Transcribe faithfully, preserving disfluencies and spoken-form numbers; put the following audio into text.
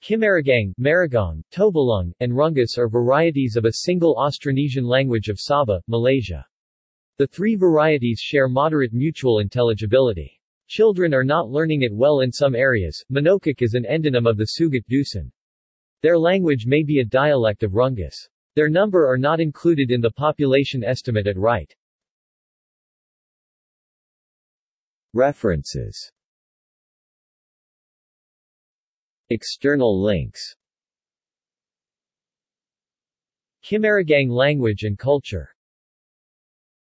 Kimaragang, Maragong, Tobalung, and Rungus are varieties of a single Austronesian language of Sabah, Malaysia. The three varieties share moderate mutual intelligibility. Children are not learning it well in some areas. Manokak is an endonym of the Sugat Dusun. Their language may be a dialect of Rungus. Their number are not included in the population estimate at right. References. External links. Kimaragang language and culture.